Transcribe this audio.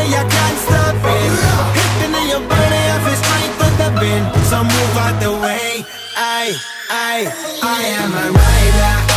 way I can't stop it. Hitting in your body, I feel straight to the bin. So move out the way. I am a rider.